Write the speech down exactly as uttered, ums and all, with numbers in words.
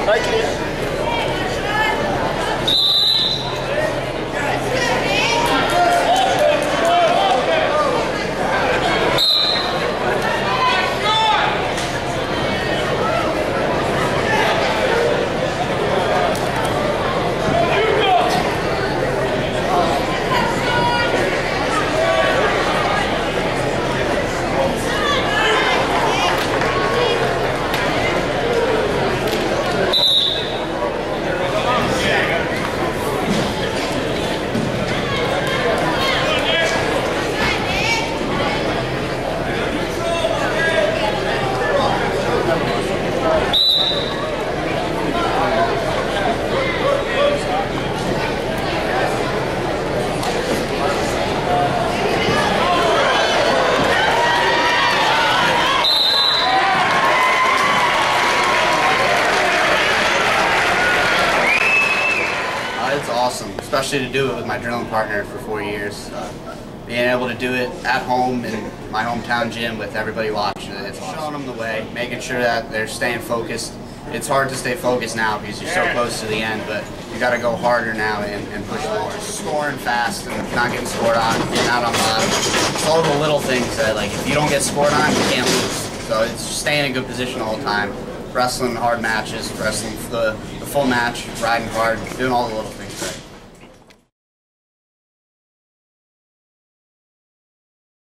Like it. It's awesome, especially to do it with my drilling partner for four years. Uh, being able to do it at home in my hometown gym with everybody watching it, it's awesome. Showing them the way, making sure that they're staying focused. It's hard to stay focused now because you're so close to the end, but you got to go harder now and, and push more. Scoring fast and not getting scored on, getting out on bottom. It's all the little things that, like, if you don't get scored on, you can't lose. So it's just staying in a good position all the time, wrestling hard matches, wrestling the, the full match, riding hard, doing all the little things.